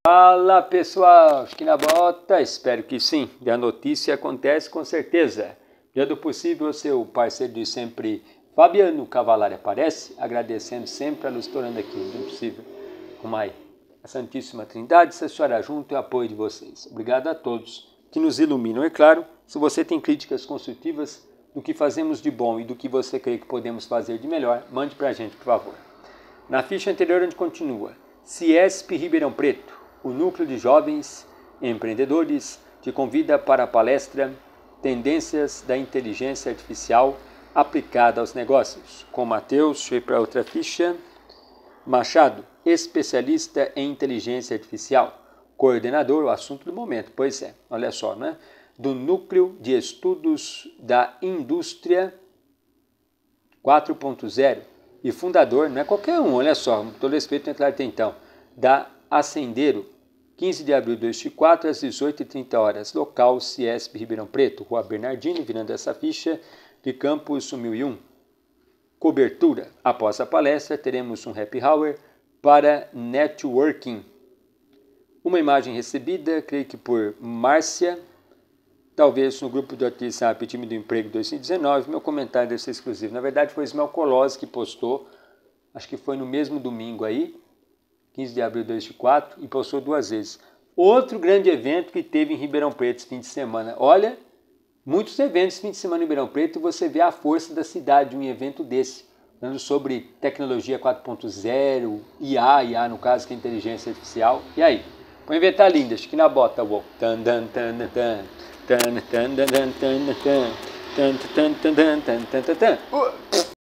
Fala pessoal, acho que na bota, espero que sim, e a notícia acontece com certeza. Dia do possível, seu parceiro de sempre, Fabiano Cavalari, aparece, agradecendo sempre a luz tornando aqui, do possível, com a Santíssima Trindade, se estará junto e o apoio de vocês. Obrigado a todos que nos iluminam, é claro. Se você tem críticas construtivas do que fazemos de bom e do que você crê que podemos fazer de melhor, mande para a gente, por favor. Na ficha anterior, onde continua, Ciesp Ribeirão Preto, o Núcleo de Jovens Empreendedores te convida para a palestra Tendências da Inteligência Artificial aplicada aos negócios, com Matheus, deixa eu ir para outra ficha, Machado, especialista em inteligência artificial, coordenador, o assunto do momento, pois é, olha só, né? Do Núcleo de Estudos da Indústria 4.0 e fundador, não é qualquer um, olha só, com todo respeito, claro, então, da Ascendeiro, 15 de abril de 2024, às 18h30, local Ciesp Ribeirão Preto, Rua Bernardino, virando essa ficha, de Campus 1001. Cobertura. Após a palestra, teremos um happy hour para networking. Uma imagem recebida, creio que por Márcia, talvez no grupo do WhatsApp Time do Emprego 2019, meu comentário deve ser exclusivo. Na verdade, foi o Ismael Colosi que postou, acho que foi no mesmo domingo aí, 15 de abril de 2004, e postou 2 vezes. Outro grande evento que teve em Ribeirão Preto esse fim de semana. Olha, muitos eventos esse fim de semana em Ribeirão Preto e você vê a força da cidade de um evento desse. Falando sobre tecnologia 4.0, IA no caso, que é inteligência artificial. E aí? Põe inventar linda, acho que na bota, uou.